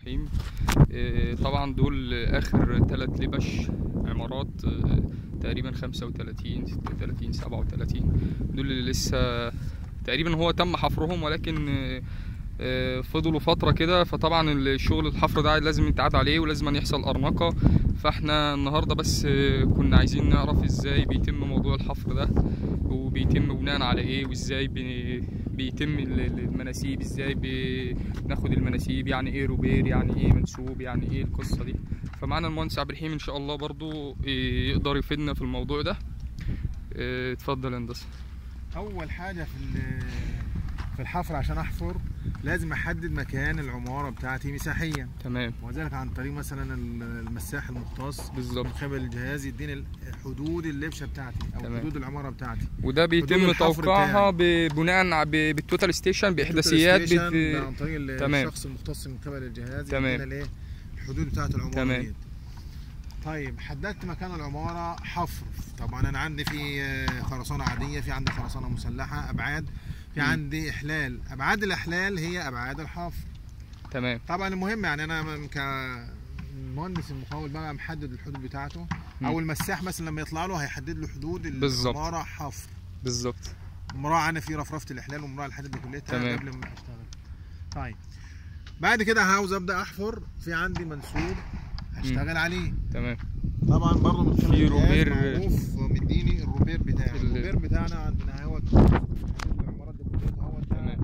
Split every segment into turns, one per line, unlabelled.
الرحيم. طبعا دول اخر 3 لبش عمارات، تقريبا 35 36 37. دول اللي لسه تقريبا هو تم حفرهم، ولكن فضلوا فترة كده. فطبعا الشغل الحفر ده لازم يتعاد عليه ولازم يحصل أرنقة. فاحنا النهاردة بس كنا عايزين نعرف ازاي بيتم موضوع الحفر ده، وبيتم بناء على ايه، وازاي بيتم المناسيب، ازاي بناخد المناسيب، يعني ايه روبير، يعني ايه منسوب، يعني ايه القصة دي. فمعنا المهندس عبد الرحيم ان شاء الله برضو يقدر يفيدنا في الموضوع ده. اتفضل يا هندسة.
اول حاجة في الحفر عشان احفر لازم احدد مكان العمارة بتاعتي مساحيا.
تمام.
وذلك عن طريق مثلا المساح المختص
بالظبط
من قبل الجهاز يديني حدود اللبشه بتاعتي او
تمام.
حدود العماره بتاعتي،
وده بيتم توقيعها بناء بالتوتال ستيشن باحداثيات
عن طريق الشخص المختص من قبل الجهاز يدينا الايه الحدود بتاعت العماره دي. طيب حددت مكان العماره حفر. طبعا انا عندي في خرسانه عاديه، في عندي خرسانه مسلحه ابعاد، في عندي احلال. ابعاد الاحلال هي ابعاد الحفر.
تمام.
طبعا المهم يعني انا كمهندس المقاول بقى محدد الحدود بتاعته، او المساح مثلا لما يطلع له هيحدد له حدود العماره حفر.
بالظبط.
مراعي انا في رفرفه الاحلال ومراعي الحدود دي كلها قبل ما اشتغل. طيب بعد كده عاوز ابدا احفر، في عندي منسوب هشتغل عليه.
تمام.
طبعا برضه من خلال
في روبير
معروف مديني الروبير بتاعي. الروبير بتاعنا عندنا اهوت العمارات دي كلها اهوت. تمام.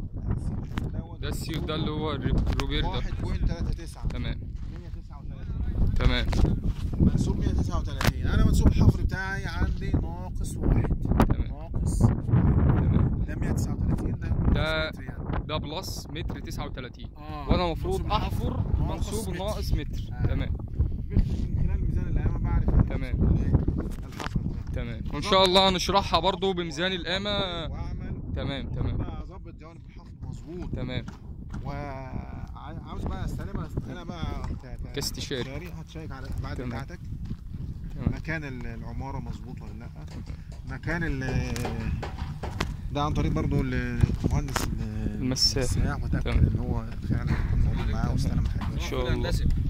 ده اللي هو الروبير ده
1.39.
تمام.
139.
تمام.
منسوب 139. انا منسوب الحفر بتاعي عندي ناقص 1.
تمام.
ناقص.
تمام.
ده 139
ده بلس متر 39. وانا المفروض احفر منسوب ناقص متر. تمام.
من خلال ميزان القامه بعرف
تمام
الحفر ده.
تمام. وان شاء الله نشرحها برضو بميزان القامه.
واعمل
تمام.
اظبط جوانب الحفر مظبوط.
تمام.
وعاوز بقى استلمها انا بقى
كاستشاري
هتشيك على الابعاد بتاعتك. مكان العماره مظبوط ولا لا. مكان ده عن طريق برضو المهندس
المساح
متاكد ان هو فعلا يكون موجود معاه واستلم حاجه
ان شاء الله.